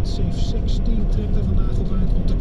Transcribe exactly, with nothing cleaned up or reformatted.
Safe zestien trekt er vandaag op uit om te